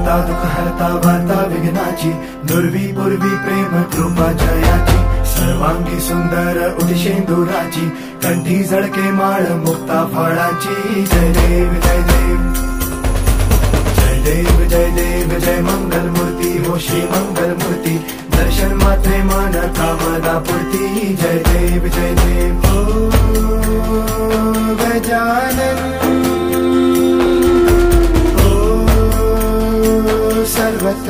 हरता दुःख हरता वार्ता विघ्नाची, दुर्वी पूर्वी प्रेम कृपा जयाची, सर्वांगी सुंदर उदिशेंदुराची, कंठी झळके माळ मुक्ता फळाची। जय देव जय देव जय देव जय देव जय मंगल मूर्ती हो श्री मंगल मूर्ती, दर्शन मात्रे मन कामना पूर्ती। जय देव जय देव